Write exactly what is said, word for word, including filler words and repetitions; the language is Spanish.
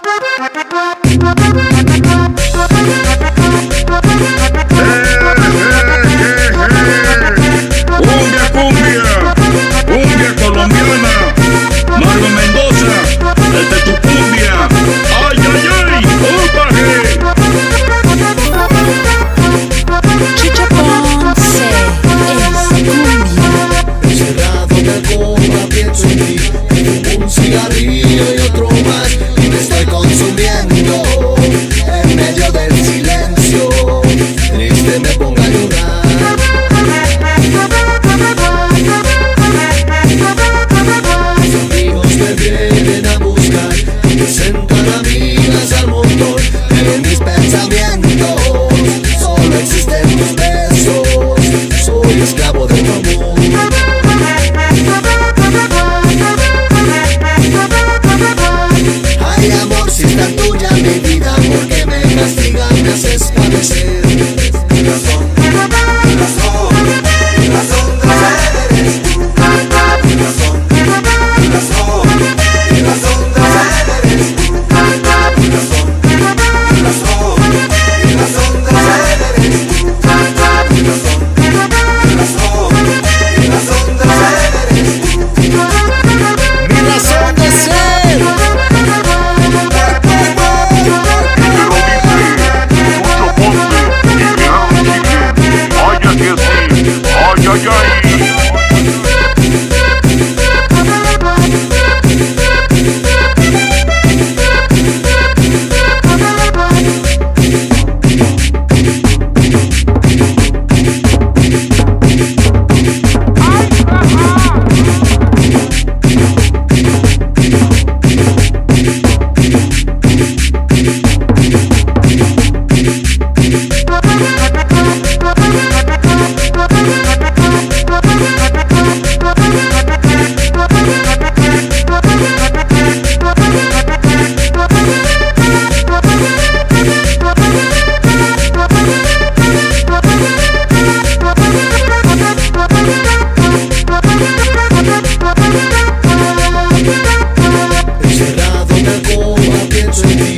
cigarrillo y otro más, y me estoy consumiendo en medio del silencio. Triste me pongo a llorar. Mis amigos me vienen a buscar y me sentan amigas al montón, pero en mis pensamientos solo existen tus besos. Soy esclavo de tu amor. Ay, amor, si es tan tuya mi vida, ¿por qué me castigas, me haces padecer? Mi razón, mi razón, mi razón de ser eres tú. Mi razón, mi razón, mi razón de ser eres tú. Mi razón, mi razón, mi razón de ser eres tú. Mi razón, mi razón, mi razón de ser eres tú. Mi razón de ser. Ay, ay. Encerrado en la alcoba pienso en ti.